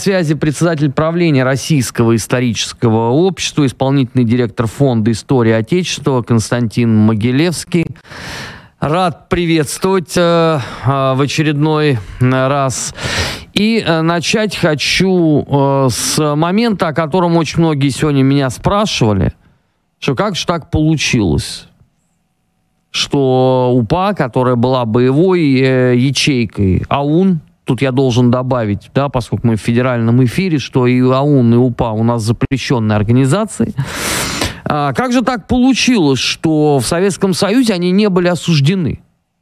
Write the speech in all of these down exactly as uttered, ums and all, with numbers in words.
связи председатель правления Российского исторического общества, исполнительный директор Фонда истории Отечества Константин Могилевский. Рад приветствовать э, в очередной раз. И э, начать хочу э, с момента, о котором очень многие сегодня меня спрашивали, что как же так получилось, что УПА, которая была боевой э, ячейкой АУН, тут я должен добавить, да, поскольку мы в федеральном эфире, что и АУН, и УПА у нас запрещенные организации. А как же так получилось, что в Советском Союзе они не были осуждены?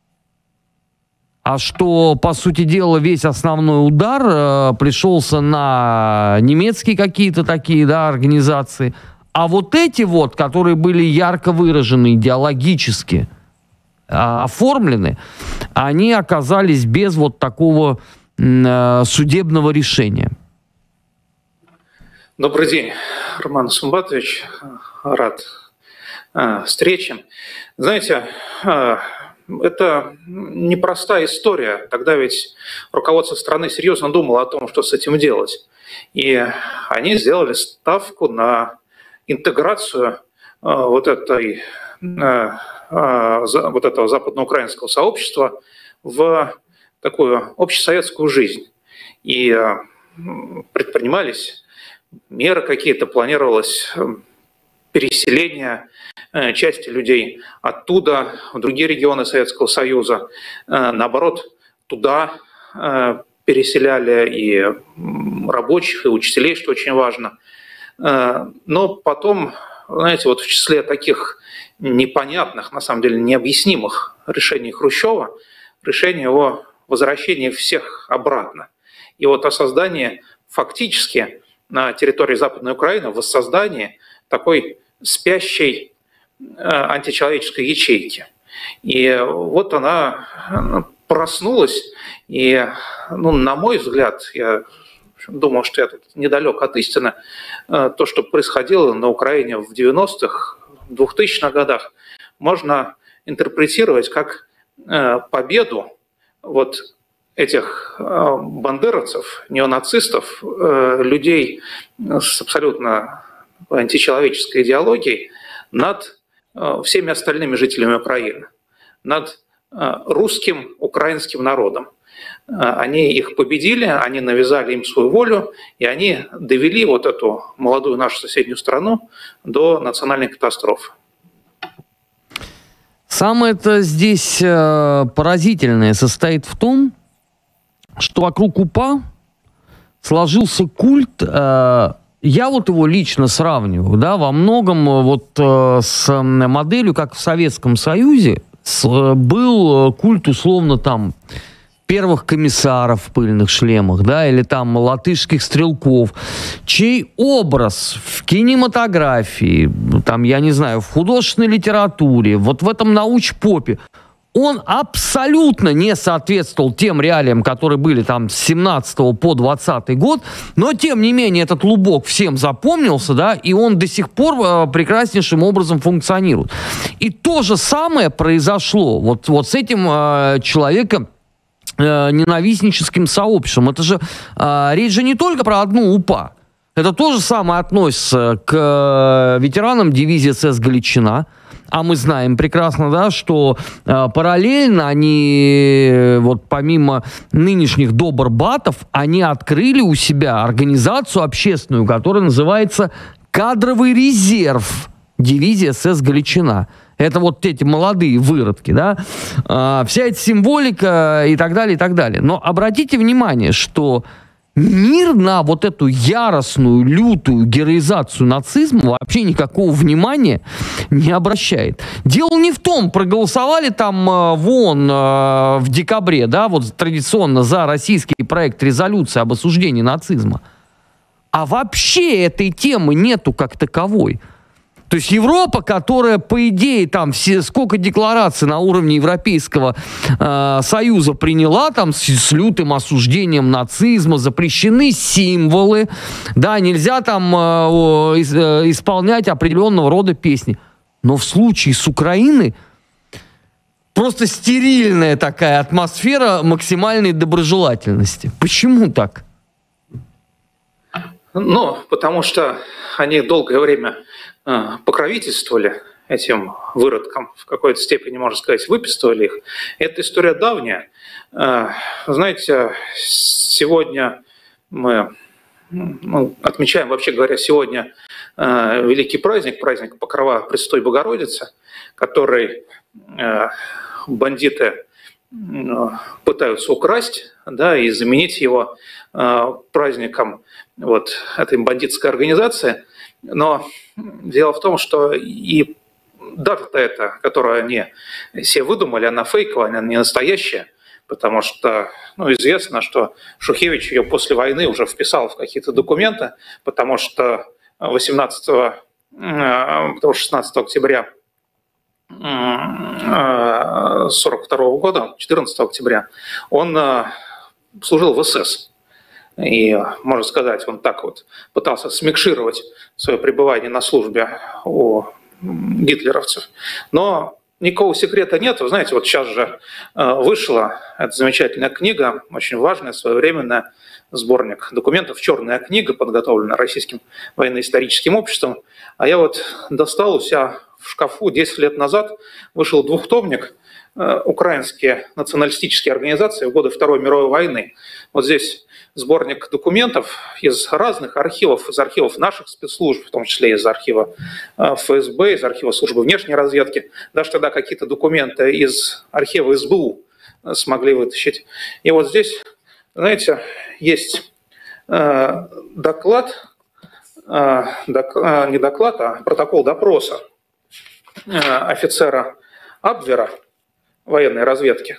А что, по сути дела, весь основной удар э, пришелся на немецкие какие-то такие, да, организации. А вот эти вот, которые были ярко выражены идеологически, э, оформлены, они оказались без вот такого э, судебного решения. Добрый день, Роман Сумбатович. Рад э, встрече. Знаете, э, это непростая история. Тогда ведь руководство страны серьезно думало о том, что с этим делать. И они сделали ставку на интеграцию э, вот, этой, э, э, за, вот этого западноукраинского сообщества в такую общесоветскую жизнь. И э, предпринимались меры какие-то, планировалось переселение э, части людей оттуда в другие регионы Советского Союза. Э, наоборот, туда э, переселяли и рабочих, и учителей, что очень важно. Э, но потом, знаете, вот в числе таких непонятных, на самом деле необъяснимых решений Хрущева, решение о возвращении всех обратно. И вот о создании фактически на территории Западной Украины, воссоздании такой спящей э, античеловеческой ячейки. И вот она проснулась, и, ну, на мой взгляд, я думал, что я тут недалек от истины, э, то, что происходило на Украине в девяностых, двухтысячных годах, можно интерпретировать как э, победу вот этих э, бандеровцев, неонацистов, э, людей с абсолютно античеловеческой идеологией над э, всеми остальными жителями Украины, над э, русским, украинским народом. Э, они их победили, они навязали им свою волю, и они довели вот эту молодую нашу соседнюю страну до национальной катастрофы. Самое-то здесь э, поразительное состоит в том, что вокруг УПА сложился культ. Э, Я вот его лично сравниваю, да, во многом вот э, с моделью, как в Советском Союзе, с, был культ условно там первых комиссаров в пыльных шлемах, да, или там латышских стрелков, чей образ в кинематографии, там, я не знаю, в художественной литературе, вот в этом научпопе, он абсолютно не соответствовал тем реалиям, которые были там с семнадцатого по двадцатый год, но, тем не менее, этот лубок всем запомнился, да, и он до сих пор э, прекраснейшим образом функционирует. И то же самое произошло вот, вот с этим э, человеком, э, ненавистническим сообществом. Это же, э, речь же не только про одну УПА. Это то же самое относится к э, ветеранам дивизии СС «Галичина». А мы знаем прекрасно, да, что э, параллельно они, вот помимо нынешних добрбатов, они открыли у себя организацию общественную, которая называется «Кадровый резерв дивизии СС «Галичина». Это вот эти молодые выродки, да, э, вся эта символика и так далее, и так далее. Но обратите внимание, что мир на вот эту яростную, лютую героизацию нацизма вообще никакого внимания не обращает. Дело не в том, проголосовали там э, вон э, в декабре, да, вот традиционно за российский проект резолюции об осуждении нацизма, а вообще этой темы нету как таковой. То есть Европа, которая, по идее, там все, сколько деклараций на уровне Европейского э, Союза приняла, там с, с лютым осуждением нацизма, запрещены символы, да, нельзя там э, э, исполнять определенного рода песни. Но в случае с Украиной просто стерильная такая атмосфера максимальной доброжелательности. Почему так? Ну, потому что они долгое время э, покровительствовали этим выродкам, в какой-то степени, можно сказать, выписывали их. Эта история давняя. Э, знаете, сегодня мы ну, отмечаем, вообще говоря, сегодня э, великий праздник, праздник Покрова Пресвятой Богородицы, который э, бандиты э, пытаются украсть, да, и заменить его э, праздником вот этой бандитской организации. Но дело в том, что и дата-то эта, которую они все выдумали, она фейковая, она не настоящая, потому что ну, известно, что Шухевич ее после войны уже вписал в какие-то документы, потому что восемнадцатого, шестнадцатого октября сорок второго года, четырнадцатого октября, он служил в СС. И, можно сказать, он так вот пытался смикшировать свое пребывание на службе у гитлеровцев. Но никакого секрета нет. Вы знаете, вот сейчас же вышла эта замечательная книга, очень важная, своевременная, сборник документов, черная книга, подготовленная Российским военно-историческим обществом. А я вот достал у себя в шкафу десять лет назад, вышел двухтомник «Украинские националистические организации в годы Второй мировой войны». Вот здесь сборник документов из разных архивов, из архивов наших спецслужб, в том числе из архива ФСБ, из архива службы внешней разведки. Даже тогда какие-то документы из архива СБУ смогли вытащить. И вот здесь, знаете, есть доклад, не доклад, а протокол допроса офицера Абвера военной разведки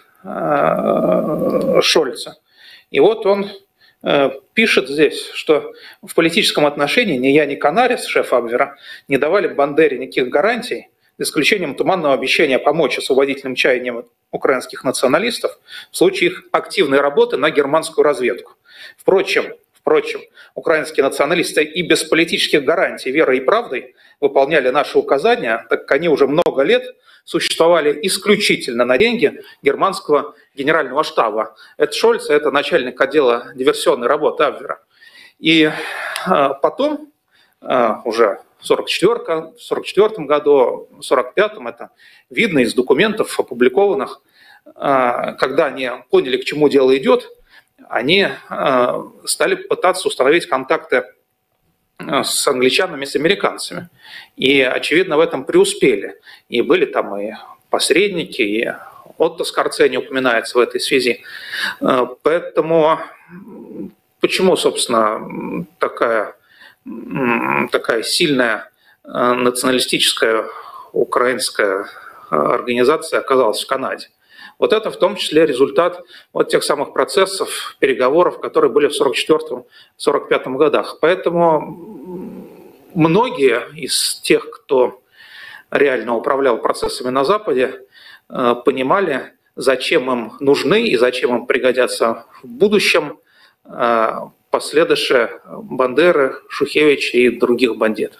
Шольца. И вот он пишет здесь, что в политическом отношении ни я, ни Канарис, шеф Абвера, не давали Бандере никаких гарантий, за исключением туманного обещания помочь освободительным чаяниям украинских националистов в случае их активной работы на германскую разведку. Впрочем, впрочем, украинские националисты и без политических гарантий верой и правдой выполняли наши указания, так как они уже много лет существовали исключительно на деньги германского генерального штаба. Это Шольц, это начальник отдела диверсионной работы Абвера. И потом, уже в сорок четвёртом году, в сорок пятом, это видно из документов опубликованных, когда они поняли, к чему дело идет, они стали пытаться установить контакты с англичанами, с американцами. И, очевидно, в этом преуспели. И были там и посредники, и Отто Скорцени упоминается в этой связи. Поэтому почему, собственно, такая, такая сильная националистическая украинская организация оказалась в Канаде? Вот это в том числе результат вот тех самых процессов, переговоров, которые были в сорок четвёртом — сорок пятом годах. Поэтому многие из тех, кто реально управлял процессами на Западе, понимали, зачем им нужны и зачем им пригодятся в будущем последующие Бандеры, Шухевич и других бандитов.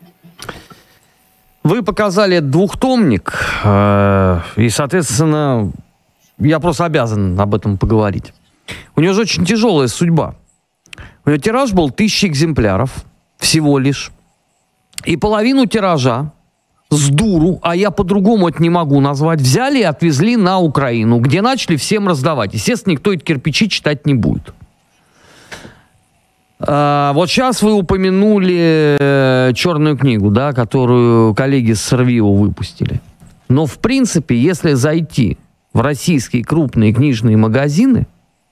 Вы показали двухтомник, и, соответственно, я просто обязан об этом поговорить. У него же очень тяжелая судьба. У него тираж был тысяча экземпляров всего лишь. И половину тиража с дуру, а я по-другому это не могу назвать, взяли и отвезли на Украину, где начали всем раздавать. Естественно, никто эти кирпичи читать не будет. А, вот сейчас вы упомянули черную книгу, да, которую коллеги с Рвио выпустили. Но, в принципе, если зайти в российские крупные книжные магазины,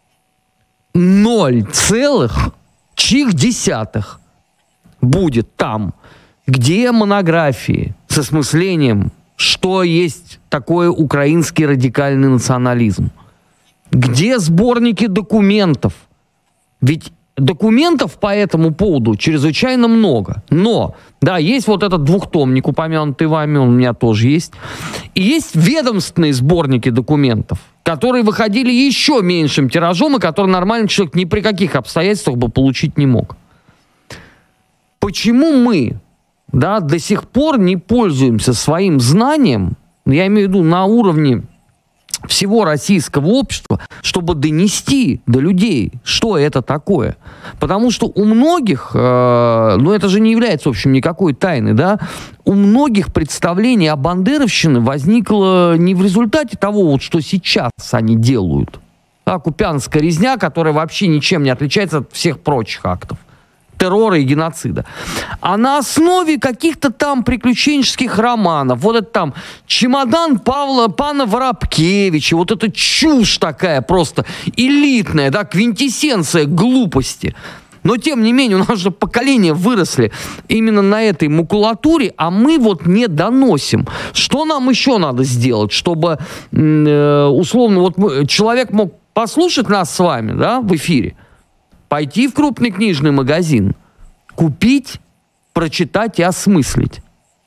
ноль целых чих десятых будет там, где монографии с осмыслением, что есть такое украинский радикальный национализм, где сборники документов. Ведь документов по этому поводу чрезвычайно много. Но, да, есть вот этот двухтомник, упомянутый вами, он у меня тоже есть. И есть ведомственные сборники документов, которые выходили еще меньшим тиражом, и которые нормальный человек ни при каких обстоятельствах бы получить не мог. Почему мы, да, до сих пор не пользуемся своим знанием, я имею в виду на уровне всего российского общества, чтобы донести до людей, что это такое. Потому что у многих, э, ну это же не является, в общем, никакой тайны, да, у многих представление о бандеровщине возникло не в результате того, вот, что сейчас они делают. Да, купянская резня, которая вообще ничем не отличается от всех прочих актов террора и геноцида. А на основе каких-то там приключенческих романов, вот это там чемодан Павла, пана Воробкевича, вот эта чушь такая просто элитная, да, квинтэссенция глупости. Но, тем не менее, у нас же поколения выросли именно на этой макулатуре, а мы вот не доносим. Что нам еще надо сделать, чтобы, э, условно, вот человек мог послушать нас с вами, да, в эфире, пойти в крупный книжный магазин, купить, прочитать и осмыслить?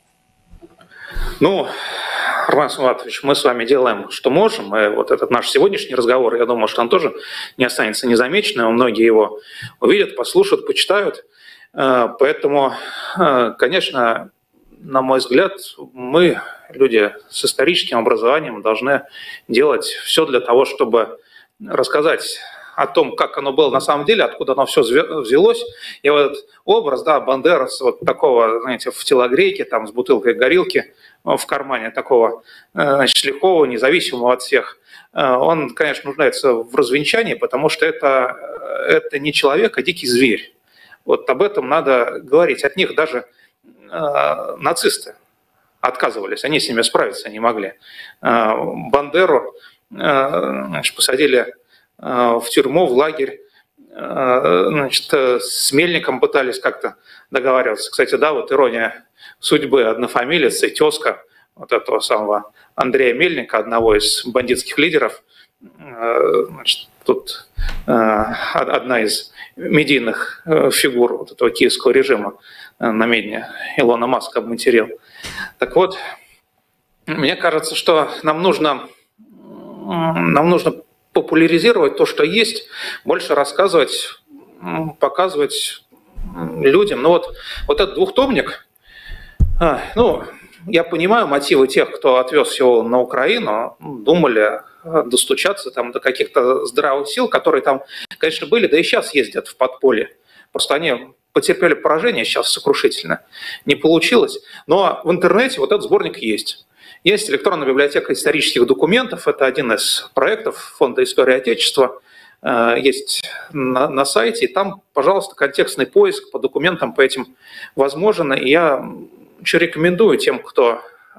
Ну, Роман Сумбатович, мы с вами делаем, что можем. И вот этот наш сегодняшний разговор, я думаю, что он тоже не останется незамеченным. Многие его увидят, послушают, почитают. Поэтому, конечно, на мой взгляд, мы, люди с историческим образованием, должны делать все для того, чтобы рассказать о том, как оно было на самом деле, откуда оно все взялось. И вот этот образ, да, бандерас, вот такого, знаете, в телогрейке, там, с бутылкой горилки в кармане, такого, значит, лихого, независимого от всех, он, конечно, нуждается в развенчании, потому что это, это не человек, а дикий зверь. Вот об этом надо говорить. От них даже э, нацисты отказывались, они с ними справиться не могли. Э, Бандеру э, значит, посадили в тюрьму, в лагерь, значит, с Мельником пытались как-то договариваться. Кстати, да, вот ирония судьбы, однофамилец и тезка вот этого самого Андрея Мельника, одного из бандитских лидеров. Значит, тут одна из медийных фигур вот этого киевского режима на медне Илона Маска обматерил. Так вот, мне кажется, что нам нужно, нам нужно популяризировать то, что есть, больше рассказывать, показывать людям. Ну вот, вот этот двухтомник, ну, я понимаю мотивы тех, кто отвез его на Украину, думали достучаться там до каких-то здравых сил, которые там, конечно, были, да и сейчас ездят в подполье. Просто они потерпели поражение сейчас сокрушительно. Не получилось. Но в интернете вот этот сборник есть. Есть электронная библиотека исторических документов, это один из проектов Фонда истории Отечества, есть на, на сайте, и там, пожалуйста, контекстный поиск по документам по этим возможен. И я очень рекомендую тем, кто,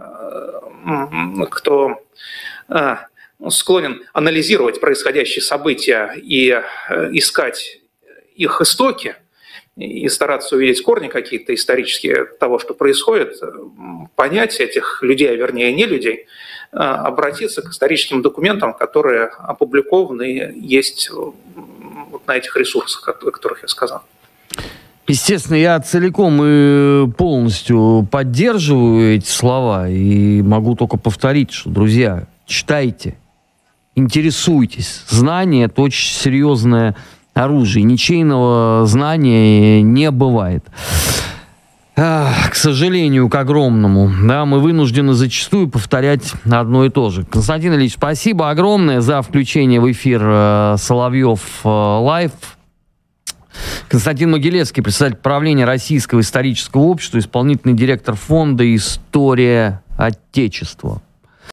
кто склонен анализировать происходящие события и искать их истоки, и стараться увидеть корни какие-то исторические того, что происходит, понять этих людей, а вернее не людей, обратиться к историческим документам, которые опубликованы, есть вот на этих ресурсах, о которых я сказал. Естественно, я целиком и полностью поддерживаю эти слова и могу только повторить, что, друзья, читайте, интересуйтесь. Знание – это очень серьезное оружие. Ничейного знания не бывает. Ах, к сожалению, к огромному. Да, мы вынуждены зачастую повторять одно и то же. Константин Ильич, спасибо огромное за включение в эфир э, Соловьев э, Лайв. Константин Могилевский, председатель правления Российского исторического общества, исполнительный директор фонда «История Отечества».